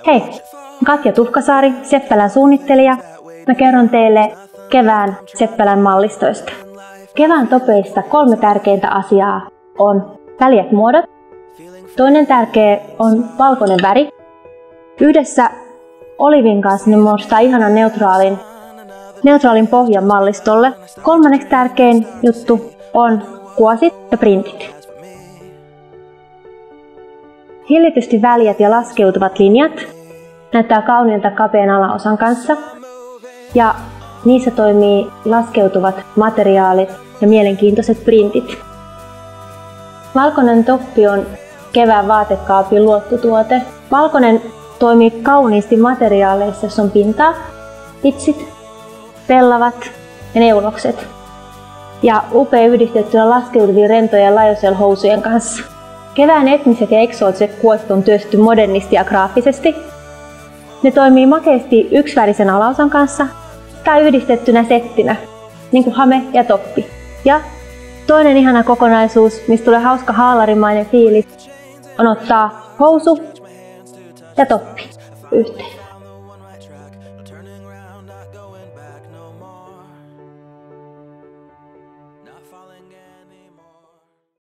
Hei, Katja Tuhkasaari, Seppälän suunnittelija. Mä kerron teille kevään Seppälän mallistoista. Kevään topeista 3 tärkeintä asiaa on väljät muodot. Toinen tärkeä on valkoinen väri. Yhdessä olivin kanssa ne muodostaa ihanan neutraalin pohjan mallistolle. 3. tärkein juttu on kuosit ja printit. Hillitysti väljät ja laskeutuvat linjat näyttää kauniilta kapean alaosan kanssa ja niissä toimii laskeutuvat materiaalit ja mielenkiintoiset printit. Valkoinen toppi on kevään vaatekaapin luottotuote. Valkoinen toimii kauniisti materiaaleissa, joissa on pintaa, pitsit, pellavat ja neulokset. Ja upea yhdistettynä laskeutuvien rentojen lajosel-housujen kanssa. Kevään etniset ja eksoottiset kuosit on työstetty modernisti ja graafisesti. Ne toimii makeasti yksivärisen alaosan kanssa tai yhdistettynä settinä, niin kuin hame ja toppi. Ja toinen ihana kokonaisuus, mistä tulee hauska haalarimainen fiilis, on ottaa housu ja toppi yhteen.